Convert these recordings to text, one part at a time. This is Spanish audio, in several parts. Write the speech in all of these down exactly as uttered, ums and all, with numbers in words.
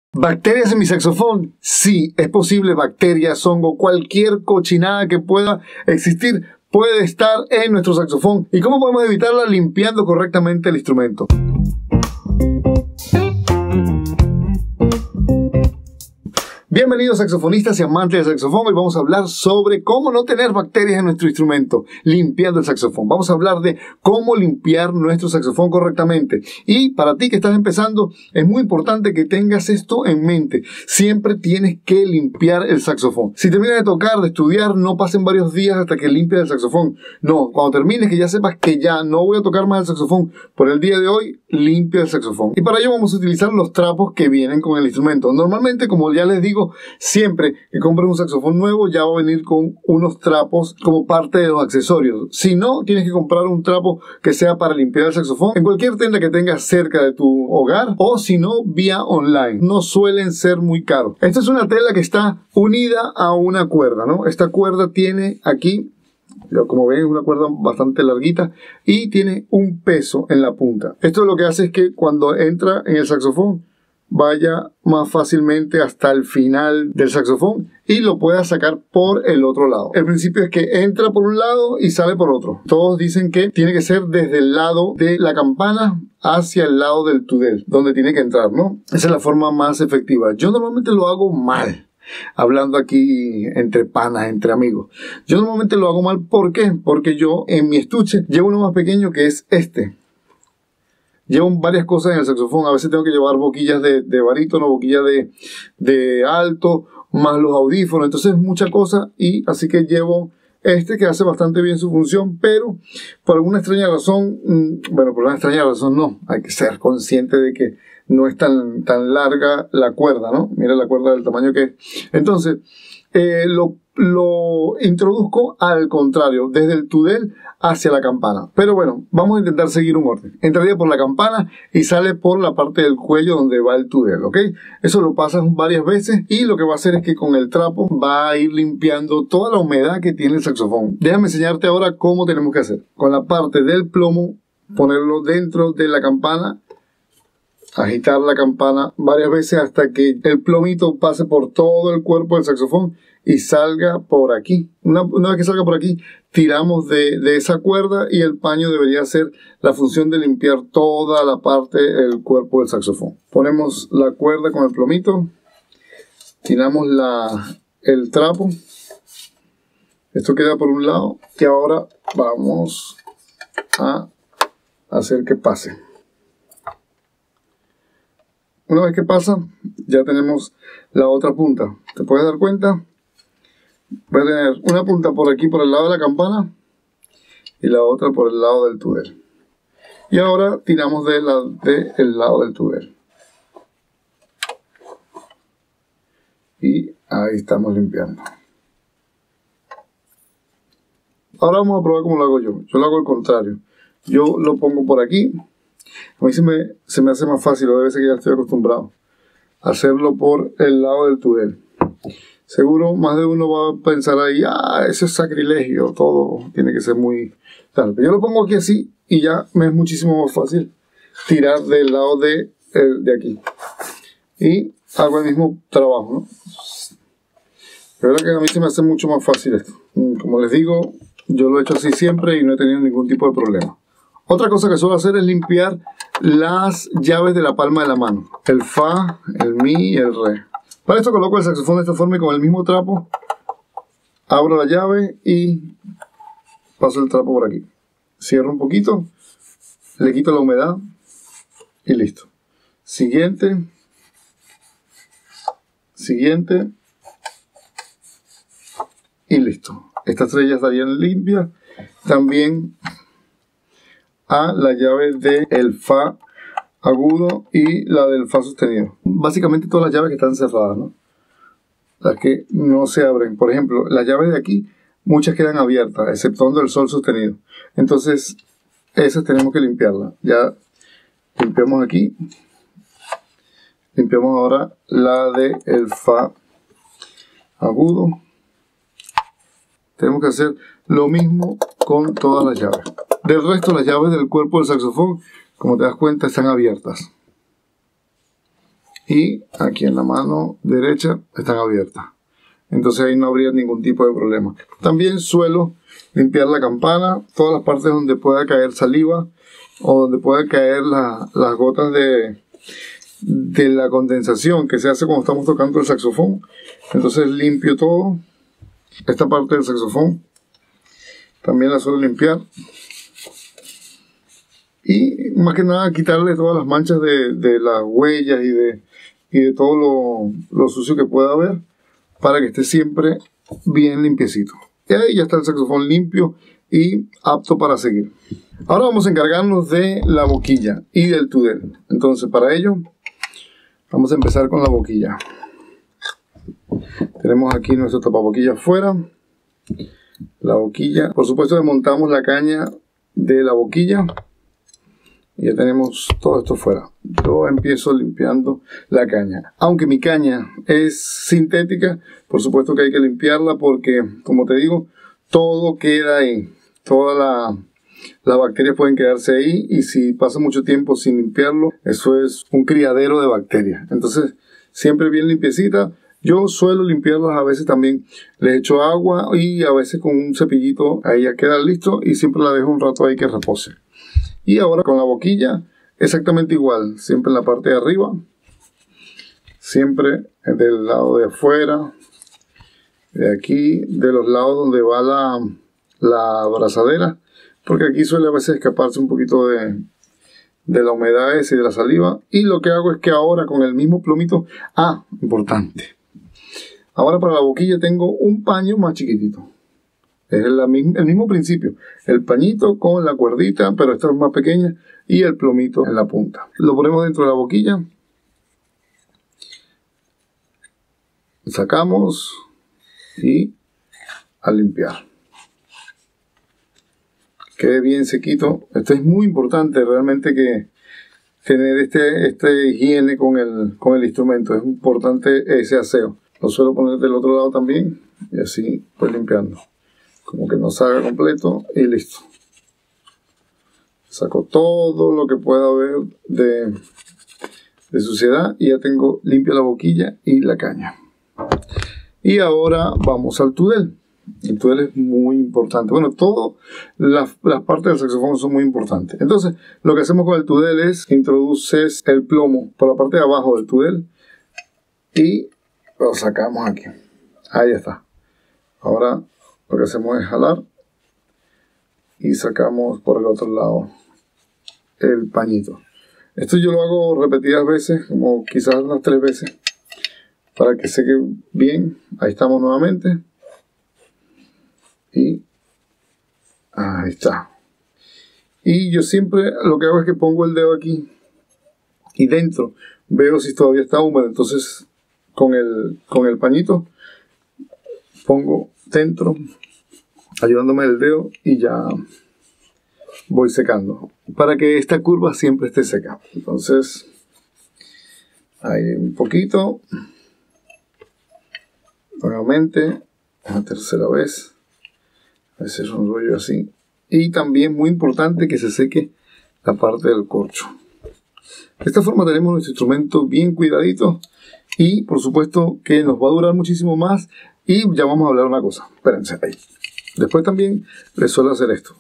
¿Bacterias en mi saxofón? Sí, es posible. Bacterias, hongo, cualquier cochinada que pueda existir puede estar en nuestro saxofón. ¿Y cómo podemos evitarla? Limpiando correctamente el instrumento. Bienvenidos saxofonistas y amantes del saxofón. Hoy vamos a hablar sobre cómo no tener bacterias en nuestro instrumento, limpiando el saxofón. Vamos a hablar de cómo limpiar nuestro saxofón correctamente. Y para ti que estás empezando, es muy importante que tengas esto en mente. Siempre tienes que limpiar el saxofón. Si terminas de tocar, de estudiar, no pasen varios días hasta que limpies el saxofón. No, cuando termines, que ya sepas que ya no voy a tocar más el saxofón por el día de hoy, limpia el saxofón. Y para ello vamos a utilizar los trapos que vienen con el instrumento. Normalmente, como ya les digo, siempre que compres un saxofón nuevo ya va a venir con unos trapos como parte de los accesorios. Si no, tienes que comprar un trapo que sea para limpiar el saxofón en cualquier tienda que tengas cerca de tu hogar, o si no, vía online. No suelen ser muy caros. Esta es una tela que está unida a una cuerda, ¿no? Esta cuerda tiene aquí, como ven, es una cuerda bastante larguita y tiene un peso en la punta. Esto lo que hace es que cuando entra en el saxofón vaya más fácilmente hasta el final del saxofón y lo pueda sacar por el otro lado. El principio es que entra por un lado y sale por otro. Todos dicen que tiene que ser desde el lado de la campana hacia el lado del tudel, donde tiene que entrar, ¿no? Esa es la forma más efectiva. Yo normalmente lo hago mal. Hablando aquí entre panas, entre amigos. Yo normalmente lo hago mal. ¿Por qué? Porque yo en mi estuche llevo uno más pequeño que es este. Llevo varias cosas en el saxofón. A veces tengo que llevar boquillas de, de barítono, boquillas de, de alto, más los audífonos. Entonces mucha cosa, y así que llevo este que hace bastante bien su función, pero por alguna extraña razón, bueno, por una extraña razón no, hay que ser consciente de que no es tan, tan larga la cuerda, ¿no? Mira la cuerda del tamaño que es. Entonces, eh, lo, lo introduzco al contrario, desde el tudel hacia la campana. Pero bueno, vamos a intentar seguir un orden. Entraría por la campana y sale por la parte del cuello donde va el tudel, ¿ok? Eso lo pasas varias veces y lo que va a hacer es que con el trapo va a ir limpiando toda la humedad que tiene el saxofón. Déjame enseñarte ahora cómo tenemos que hacer. Con la parte del plomo, ponerlo dentro de la campana, agitar la campana varias veces hasta que el plomito pase por todo el cuerpo del saxofón y salga por aquí. Una, una vez que salga por aquí, tiramos de, de esa cuerda y el paño debería hacer la función de limpiar toda la parte del cuerpo del saxofón. Ponemos la cuerda con el plomito, tiramos la, el trapo. Esto queda por un lado y ahora vamos a hacer que pase. Una vez que pasa, ya tenemos la otra punta. ¿Te puedes dar cuenta? Voy a tener una punta por aquí, por el lado de la campana, y la otra por el lado del tudel. Y ahora tiramos de la, de el lado del tudel. Y ahí estamos limpiando. Ahora vamos a probar cómo lo hago yo. Yo lo hago al contrario. Yo lo pongo por aquí. A mí se me, se me hace más fácil, o debe ser que ya estoy acostumbrado a hacerlo por el lado del tudel. Seguro más de uno va a pensar ahí, ah, eso es sacrilegio, todo tiene que ser muy tal. Pero yo lo pongo aquí así y ya me es muchísimo más fácil tirar del lado de, de aquí. Y hago el mismo trabajo, ¿no? La verdad que a mí se me hace mucho más fácil esto. Como les digo, yo lo he hecho así siempre y no he tenido ningún tipo de problema. Otra cosa que suelo hacer es limpiar las llaves de la palma de la mano. El fa, el mi y el re. Para esto coloco el saxofón de esta forma y con el mismo trapo abro la llave y paso el trapo por aquí. Cierro un poquito, le quito la humedad y listo. Siguiente. Siguiente. Y listo. Estas tres ya estarían limpias. También a la llave del fa agudo y la del fa sostenido. Básicamente todas las llaves que están cerradas, ¿no? Las que no se abren. Por ejemplo, las llaves de aquí, muchas quedan abiertas, exceptuando el sol sostenido. Entonces, esas tenemos que limpiarlas. Ya limpiamos aquí. Limpiamos ahora la del fa agudo. Tenemos que hacer lo mismo con todas las llaves. Del resto, las llaves del cuerpo del saxofón, como te das cuenta, están abiertas. y aquí en la mano derecha están abiertas. Entonces ahí no habría ningún tipo de problema. También suelo limpiar la campana, todas las partes donde pueda caer saliva o donde pueda caer la, las gotas de, de la condensación que se hace cuando estamos tocando el saxofón. Entonces limpio todo. Esta parte del saxofón también la suelo limpiar. Y más que nada quitarle todas las manchas de, de las huellas y de, y de todo lo, lo sucio que pueda haber, para que esté siempre bien limpiecito. Y ahí ya está el saxofón limpio y apto para seguir. Ahora vamos a encargarnos de la boquilla y del tudel. Entonces para ello vamos a empezar con la boquilla. Tenemos aquí nuestro tapaboquilla afuera. La boquilla, por supuesto desmontamos la caña de la boquilla. Y ya tenemos todo esto fuera. Yo empiezo limpiando la caña. Aunque mi caña es sintética, por supuesto que hay que limpiarla porque, como te digo, todo queda ahí. Todas la, las bacterias pueden quedarse ahí y si pasa mucho tiempo sin limpiarlo, eso es un criadero de bacterias. Entonces, siempre bien limpiecita. Yo suelo limpiarlas a veces también. Le echo agua y a veces con un cepillito ahí ya queda listo y siempre la dejo un rato ahí que repose. Y ahora con la boquilla exactamente igual, siempre en la parte de arriba, siempre del lado de afuera, de aquí, de los lados donde va la, la abrazadera, porque aquí suele a veces escaparse un poquito de, de la humedad esa y de la saliva. Y lo que hago es que ahora con el mismo plumito, ah, importante, ahora para la boquilla tengo un paño más chiquitito. Es el, el mismo principio, el pañito con la cuerdita, pero esta es más pequeña, y el plumito en la punta. Lo ponemos dentro de la boquilla, sacamos y a limpiar. Quede bien sequito. Esto es muy importante realmente, que tener este, este higiene con el, con el instrumento. Es importante ese aseo. Lo suelo poner del otro lado también y así pues limpiando. Como que no salga completo y listo. Saco todo lo que pueda haber de, de suciedad y ya tengo limpia la boquilla y la caña. Y ahora vamos al tudel. El tudel es muy importante. Bueno, todas las, las partes del saxofón son muy importantes. Entonces, lo que hacemos con el tudel es introduces el plomo por la parte de abajo del tudel y lo sacamos aquí. Ahí está. Ahora lo que hacemos es jalar y sacamos por el otro lado el pañito. Esto yo lo hago repetidas veces, como quizás unas tres veces, para que seque bien. Ahí estamos nuevamente. Y ahí está. Y yo siempre lo que hago es que pongo el dedo aquí y dentro veo si todavía está húmedo. Entonces con el, con el pañito pongo dentro, ayudándome el dedo, y ya voy secando para que esta curva siempre esté seca. Entonces ahí un poquito, nuevamente una tercera vez, a veces un rollo así. Y también muy importante que se seque la parte del corcho. De esta forma tenemos nuestro instrumento bien cuidadito y por supuesto que nos va a durar muchísimo más. Y ya vamos a hablar una cosa, espérense ahí. Después también les suelo hacer esto.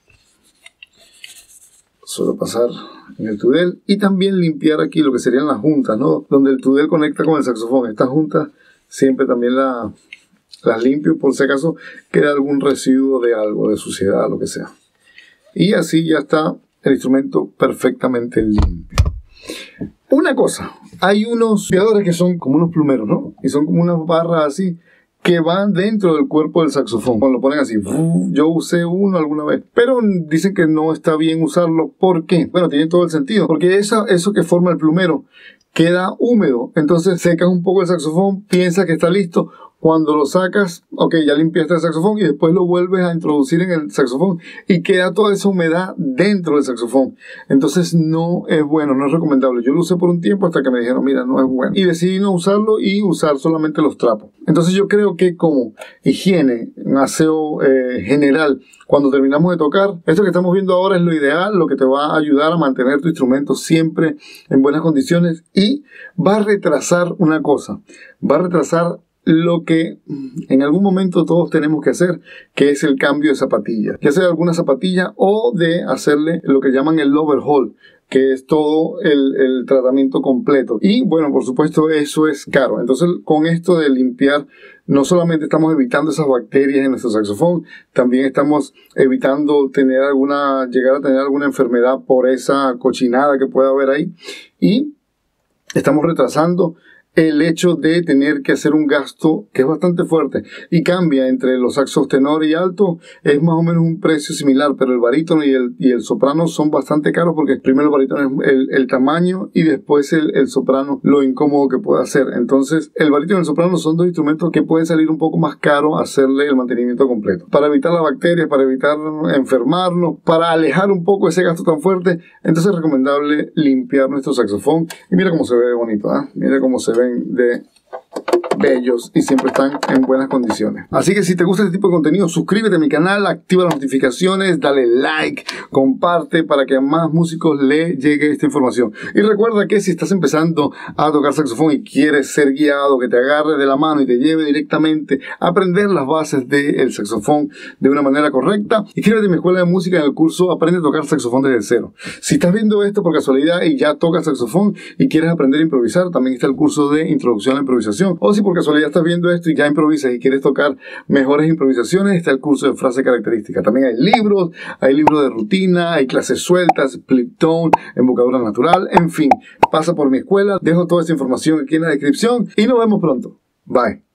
Suelo pasar en el tudel y también limpiar aquí lo que serían las juntas, ¿no? Donde el tudel conecta con el saxofón. Estas juntas siempre también la, las limpio por si acaso queda algún residuo de algo, de suciedad, lo que sea. Y así ya está el instrumento perfectamente limpio. Una cosa, hay unos limpiadores que son como unos plumeros, ¿no? Y son como unas barras así que van dentro del cuerpo del saxofón. Cuando lo ponen así, yo usé uno alguna vez, pero dicen que no está bien usarlo. ¿Por qué? Bueno, tiene todo el sentido, porque eso, eso que forma el plumero queda húmedo, entonces secas un poco el saxofón, piensa que está listo, cuando lo sacas, ok, ya limpiaste el saxofón y después lo vuelves a introducir en el saxofón y queda toda esa humedad dentro del saxofón. Entonces no es bueno, no es recomendable. Yo lo usé por un tiempo hasta que me dijeron, mira, no es bueno. Y decidí no usarlo y usar solamente los trapos. Entonces yo creo que como higiene, un aseo eh, general, cuando terminamos de tocar, esto que estamos viendo ahora es lo ideal, lo que te va a ayudar a mantener tu instrumento siempre en buenas condiciones y va a retrasar una cosa, va a retrasar lo que en algún momento todos tenemos que hacer, que es el cambio de zapatilla, ya sea de alguna zapatilla o de hacerle lo que llaman el overhaul, que es todo el, el tratamiento completo. Y bueno, por supuesto, eso es caro. Entonces, con esto de limpiar, no solamente estamos evitando esas bacterias en nuestro saxofón, también estamos evitando tener alguna, llegar a tener alguna enfermedad por esa cochinada que pueda haber ahí. Y estamos retrasando el hecho de tener que hacer un gasto que es bastante fuerte y cambia entre los saxos tenor y alto, es más o menos un precio similar, pero el barítono y el, y el soprano son bastante caros porque primero el barítono es el, el tamaño y después el, el soprano lo incómodo que puede hacer. Entonces el barítono y el soprano son dos instrumentos que pueden salir un poco más caros hacerle el mantenimiento completo. Para evitar las bacterias, para evitar enfermarnos, para alejar un poco ese gasto tan fuerte, entonces es recomendable limpiar nuestro saxofón. Y mira cómo se ve bonito, ¿eh? Mira cómo se ven de bellos y siempre están en buenas condiciones. Así que si te gusta este tipo de contenido, suscríbete a mi canal, activa las notificaciones, dale like, comparte para que a más músicos le llegue esta información. Y recuerda que si estás empezando a tocar saxofón y quieres ser guiado, que te agarre de la mano y te lleve directamente a aprender las bases del saxofón de una manera correcta, inscríbete en mi escuela de música en el curso Aprende a tocar saxofón desde cero. Si estás viendo esto por casualidad y ya tocas saxofón y quieres aprender a improvisar, también está el curso de Introducción a la Improvisación. O si por casualidad estás viendo esto y ya improvisas y quieres tocar mejores improvisaciones, está el curso de frase característica. También hay libros, hay libros de rutina, hay clases sueltas, split tone, embocadura natural, en fin, pasa por mi escuela, dejo toda esta información aquí en la descripción y nos vemos pronto. Bye.